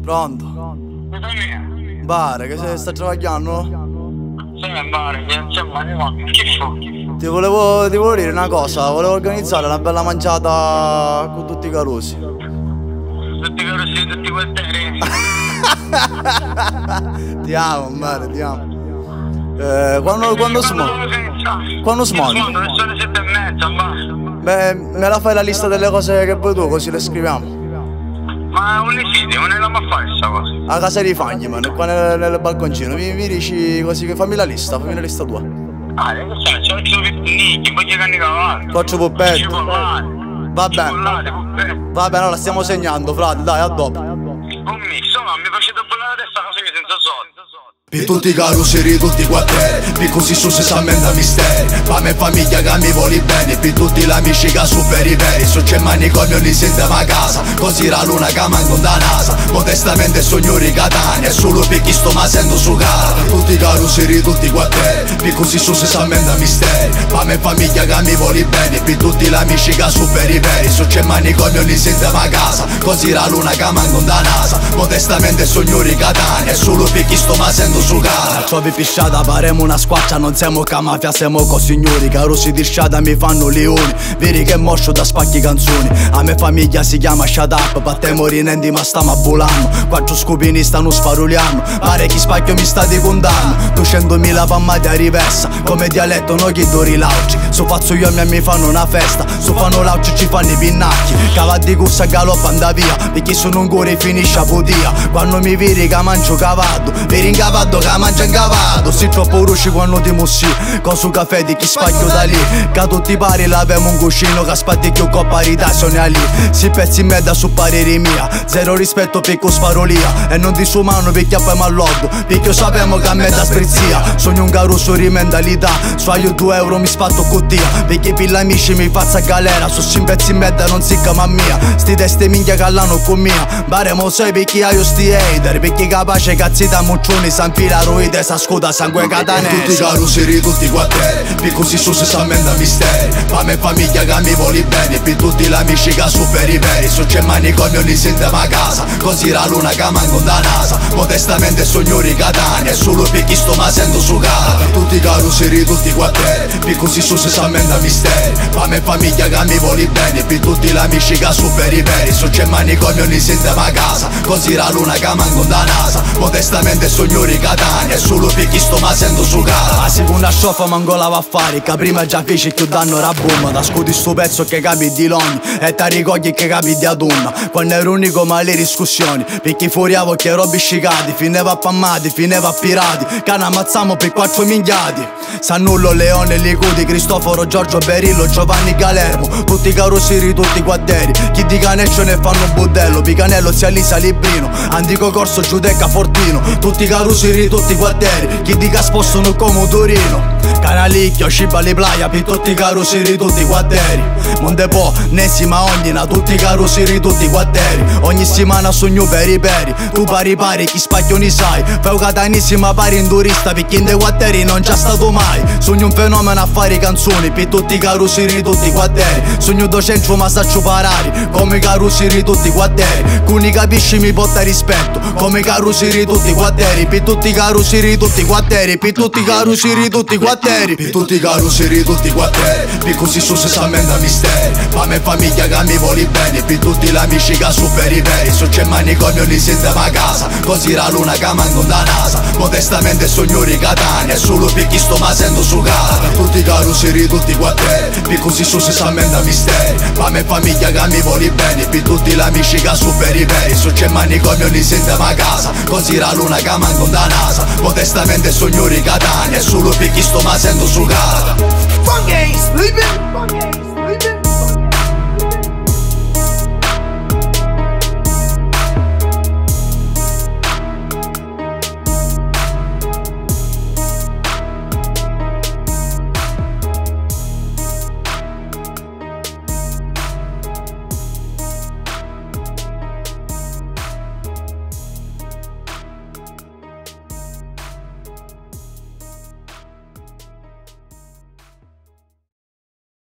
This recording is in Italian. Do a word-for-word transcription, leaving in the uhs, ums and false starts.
Pronto? Bare, che se sta travagliando? Sì, bare, che c'è male, ma che fa? Ti volevo, ti volevo dire una cosa, volevo organizzare una bella mangiata con tutti i carusi. Tutti i carusi di tutti i quartieri? Ti amo, bare, ti amo. Eh, quando, quando smonti? Quando smonti? Sono le sette e mezza, basta. Beh, me la fai la lista delle cose che vuoi tu, così le scriviamo. Ma non ne siete, non ne la ma fare sta cosa? A casa dei fagni, man, qua nel, nel balconcino. Mi, mi dici così che fammi la lista, fammi la lista tua. Ah, che sai, c'ho il suo picnic, poi canni cavallo. Quattro puppetti. Va bene. Cipollate, puppetti. Va bene, allora stiamo segnando, frate, dai, a dopo. Un mix, ma mi facete bollare la testa così che senza soldi. Per tutti i caruseri, tutti i quartieri, per così su se sa menda misteri. Pa' me famiglia che mi voli bene, per tutti gli amici che su per i veri. Su c'è manicomio li sente a casa, così la luna che manco da nasa. Modestamente signori Catania, e solo per chi sto ma sento su cara. Per tutti i caruseri, tutti i quartieri, per così su se sa menda misteri. Pa' me famiglia che mi voli bene, per tutti gli amici che su per i veri. Su c'è manicomio li sente a casa, così la luna che manco da nasa. Modestamente signori Catania, e solo per chi sto ma sento su gara. Trovi pisciata, faremo una squaccia, non siamo ca mafia, siamo co signori. Carusi di sciata mi fanno leoni, veri che moscio da spacchi canzoni. A me famiglia si chiama shut up, battiamo rinenti ma stiamo a volando. Quattro scupini stanno sfaruliando, pare chi spacchio mi sta di condanno. duecentomila pammati a riversa, come dialetto no chi dori lauci. Su faccio io e mi fanno una festa, su fanno lauci ci fanno i pinnacchi. Cavalli di corsa galoppa anda via, perché sono un cuore finisce a podia. Quando mi vedi che mangio cavallo, vedi in cavallo che mangia in cavallo. Si troppo rusci quando ti mossi, con su caffè di chi spacchio da lì. Che tutti pari l'avemo un cuscino, che spatti più con parità sono lì. Si pezzi in merda su parere mia, zero rispetto per cosparolia. E non disumano perché poi mallodo, perché io sappiamo che a me da sprizia. Sogno un caruso di mentalità, su io due euro mi spatto cottia. Perché per gli amici mi faccio a galera, su si pezzi in merda non si chiama mia. Sti teste minchia che l'hanno con mia, baremo sei perché io sti hater. Perché capace cazzi da muccioni, s'anfila roide, sa scuda sangue catanese. Tutti i caruseri, tutti i quartieri, per così su se sa menda misteri. Pa' me famiglia che mi voli bene, per tutti gli amici che su per i veri. Su c'è manicomio li sente a casa, così la luna che manco da nasa. Modestamente signori Catania, e solo per chi sto ma sento su cara. Per tutti i caruseri, tutti i quartieri, per così su se sa menda misteri. Pa' me famiglia che mi voli bene, per tutti gli amici che su per i veri. Su c'è manicomio li sente a casa, così la luna che manco da nasa. Modestamente signori Catania, e solo per chi sto ma sento su cara. La seconda sciofa manco la va a fare, che prima già fece più danno era bomba. Da scudi sto pezzo che capi di logni, e ti ricordi che capi di adunna. Quando ero unico ma le discussioni, perché furiavo che ero biscicati. Fineva a pammati, fineva a pirati, che ne ammazziamo per quattro minchiati. Sannullo, Leone, Licudi, Cristoforo, Giorgio, Berillo, Giovanni, Galermo. Tutti i carosiri, tutti i quartieri, chi di Caneccio ne fanno un budello. Picanello, Zia Lisa, Librino, Antico Corso, Giudecca, Fortino. Tutti i carosiri, tutti i quartieri, chi di Caspo sono come Torino. Canalicchio, Scibali, Playa, per tutti i carosiri, tutti i quartieri. Montepo, Nessima, Ognina, tutti i carosiri, tutti i quartieri. Ogni settimana sogno per i peri, tu pari pari, chi spacchioni sai. Fai catanissima pari in turista, perché in dei quartieri non c'è stato mai. Sogno un fenomeno a fare canzoni, per tutti i carosiri, tutti i quartieri. Sogno docentro ma saccio parari, come i carosiri, tutti i quartieri. Cuni capisci mi porta rispetto, come i carosiri, tutti i quartieri. Per tutti i carosiri, tutti i quartieri, per tutti i carosiri, tutti i quartieri. Per tutti i caruseri, tutti i quartieri, per così su se sa menda misteri. Pa' me famiglia che mi voli bene, per tutti gli amici che su per i veri. Su c'è manicomio li sente a casa, così la luna che manco da nasa. Modestamente signori Catania, e solo per chi sto ma sento su cara. Per tutti i caruseri, tutti i quartieri, per così su se sa menda misteri. Pa' me famiglia che mi voli bene, per tutti gli amici che su per i veri. Su c'è manicomio li sente a casa, così la luna che manco da nasa. Modestamente signori Catania, e solo per chi sto ma sento su gara. Fun Games, sleeping.